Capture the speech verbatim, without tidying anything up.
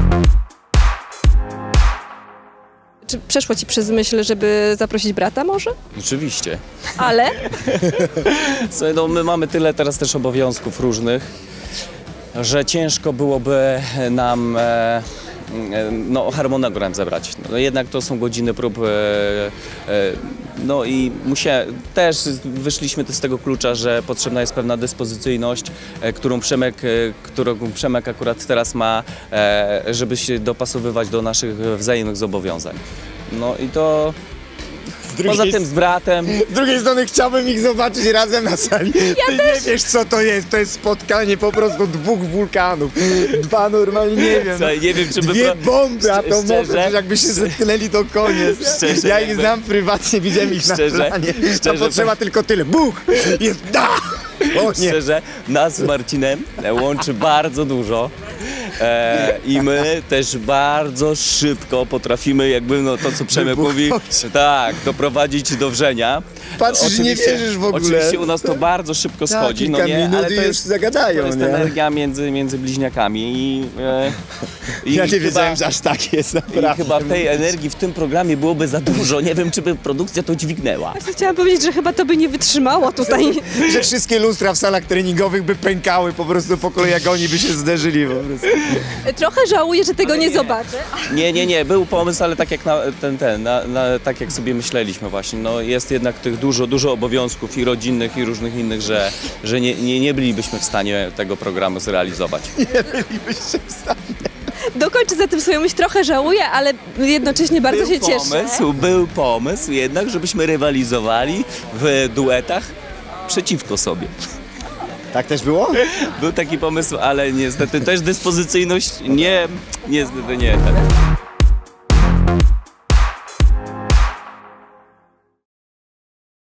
Czy przeszło ci przez myśl, żeby zaprosić brata może? Oczywiście. Ale? Słuchaj, no my mamy tyle teraz też obowiązków różnych, że ciężko byłoby nam e, no, harmonogram zebrać. No, jednak to są godziny prób, e, e, no i musia, też wyszliśmy z tego klucza, że potrzebna jest pewna dyspozycyjność, e, którą, Przemek, e, którą Przemek akurat teraz ma, e, żeby się dopasowywać do naszych wzajemnych zobowiązań. No i to... Poza tym z bratem. Z drugiej strony chciałbym ich zobaczyć razem na sali. Ja Ty też. nie wiesz, co to jest. To jest spotkanie po prostu dwóch wulkanów. Dwa normalnie, nie wiem. Słuchaj, nie wiem, czy by... Dwie bomby atomowe, Szczerze? przecież jakby się zetknęli, to koniec. Szczerze, Ja ich jakby- znam prywatnie, widziałem ich Szczerze? na planie. Tam Szczerze? potrzeba tylko tyle. Buch! Jest da! O nie. Szczerze, nas z Marcinem łączy bardzo dużo e, i my też bardzo szybko potrafimy, jakby no to, co Przemek mówi, tak, doprowadzić do wrzenia. Patrzysz, nie Oczywiście- wierzysz w ogóle. Oczywiście u nas to bardzo szybko Tak, schodzi, kilka no nie, minut ale i to już jest, zagadają, to jest nie? energia między, między bliźniakami i, e, i Ja nie chyba- wiedziałem, że aż tak jest I naprawdę. chyba tej energii w tym programie byłoby za dużo. Nie wiem, czy by produkcja to dźwignęła. Właśnie chciałam powiedzieć, że chyba to by nie wytrzymało tutaj. Że wszystkie lustra w salach treningowych by pękały po prostu po kolei, jak oni by się zderzyli po prostu. Trochę żałuję, że tego nie zobaczę. Nie, nie, nie, był pomysł, ale tak jak, na, ten, ten, na, na, tak jak sobie myśleliśmy właśnie, no jest jednak tych dużo, dużo obowiązków i rodzinnych i różnych innych, że, że nie, nie, nie bylibyśmy w stanie tego programu zrealizować. Nie bylibyście w stanie. Dokończę za tym swoją myśl, trochę żałuję, ale jednocześnie bardzo Był się cieszę. pomysł, był pomysł jednak, żebyśmy rywalizowali w duetach przeciwko sobie. Tak też było? Był taki pomysł, ale niestety też dyspozycyjność nie, niestety nie.